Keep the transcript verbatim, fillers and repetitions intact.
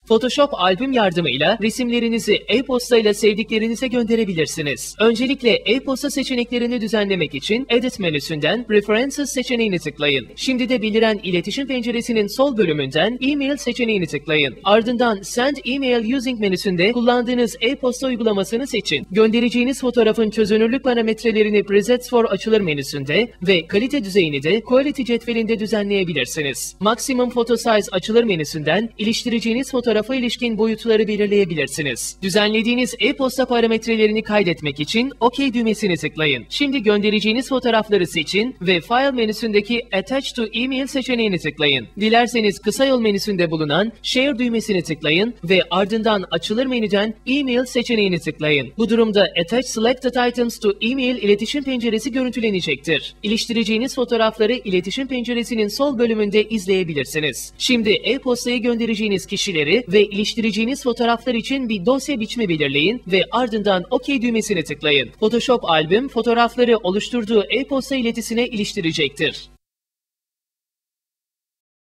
Photoshop albüm yardımıyla resimlerinizi e-posta ile sevdiklerinize gönderebilirsiniz. Öncelikle e-posta seçeneklerini düzenlemek için Edit menüsünden Preferences seçeneğini tıklayın. Şimdi de beliren iletişim penceresinin sol bölümünden E-mail seçeneğini tıklayın. Ardından Send Email Using menüsünde kullandığınız e-posta uygulamasını seçin. Göndereceğiniz fotoğrafın çözünürlük parametrelerini Presets for açılır menüsünde ve kalite düzeyini de Quality cetvelinde düzenleyebilirsiniz. Maximum Photo Size açılır menüsünden iliştireceğiniz fotoğrafa ilişkin boyutları belirleyebilirsiniz. Düzenlediğiniz e-posta parametrelerini kaydetmek için OK düğmesini tıklayın. Şimdi göndereceğiniz fotoğrafları seçin ve File menüsündeki Attach to Email seçeneğini tıklayın. Dilerseniz kısa yol menüsünde bulunan Share düğmesini tıklayın ve ardından açılır menüden Email seçeneğini tıklayın. Bu durumda Attach Selected Items to Email iletişim penceresi görüntülenecektir. İliştireceğiniz fotoğrafları iletişim penceresinin sol bölümünde izleyebilirsiniz. Şimdi e-postayı göndereceğiniz kişileri ve iliştireceğiniz fotoğraflar için bir dosya biçimi belirleyin ve ardından OK düğmesini tıklayın. Photoshop albüm fotoğrafları oluşturduğu e-posta iletisine iliştirecektir.